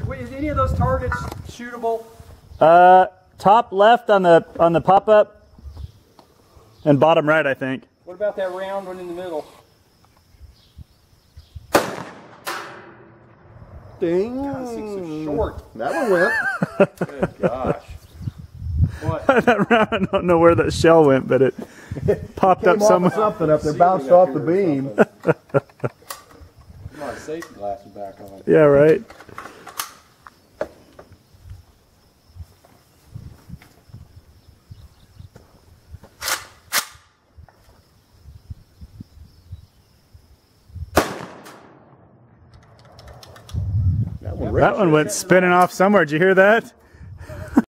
Is any of those targets shootable? Top left on the pop-up, and bottom right, I think. What about that round one in the middle? Ding! God, this thing's so short. That one went. Good gosh. What? That round, I don't know where that shell went, but it popped up somewhere. Something up there, bounced off the beam. My safety glasses back on. Yeah, right. That one went spinning off somewhere. Did you hear that?